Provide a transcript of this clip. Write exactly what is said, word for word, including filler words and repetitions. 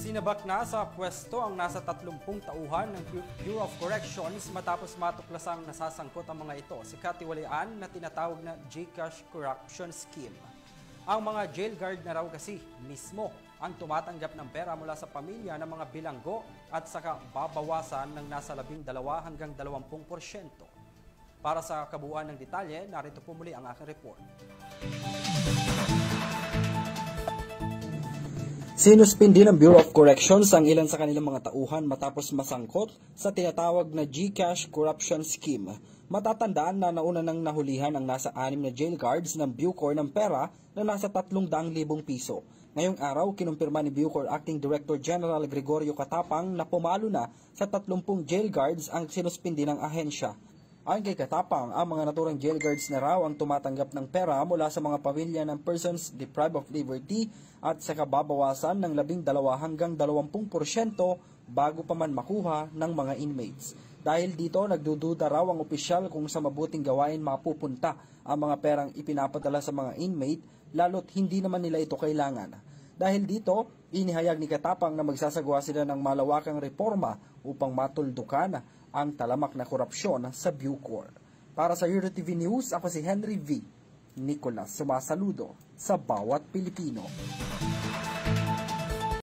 Isinabak na sa pwesto ang nasa tatlumpung tauhan ng Bureau of Corrections matapos matuklasang nasasangkot ang mga ito sa katiwalian na tinatawag na GCash Corruption Scheme. Ang mga jail guard na raw kasi mismo ang tumatanggap ng pera mula sa pamilya ng mga bilanggo at saka babawasan ng nasa labing dalawa hanggang dalawampung porsyento. Para sa kabuuan ng detalye, narito po muli ang aking report. Sinuspindi ng Bureau of Corrections ang ilan sa kanilang mga tauhan matapos masangkot sa tinatawag na GCash Corruption Scheme. Matatandaan na nauna nang nahulihan ang nasa anim na jail guards ng Bucor ng pera na nasa tatlong daang libong piso. Ngayong araw, kinumpirma ni Bucor Acting Director General Gregorio Catapang na pumalo na sa tatlumpung jail guards ang sinuspindi ng ahensya. Ayon kay Catapang, ang mga naturang jail guards na raw ang tumatanggap ng pera mula sa mga pamilya ng persons deprived of liberty at saka babawasan ng labing dalawa hanggang dalawampung porsyento bago pa man makuha ng mga inmates. Dahil dito, nagdududa raw ang opisyal kung sa mabuting gawain mapupunta ang mga perang ipinapadala sa mga inmate, lalo't hindi naman nila ito kailangan. Dahil dito, inihayag ni Catapang na magsasagawa sila ng malawakang reforma upang matuldukan ang talamak na korupsyon sa Bucor. Para sa Euro T V News, ako si Henry V. Nicolas, sumasaludo sa bawat Pilipino.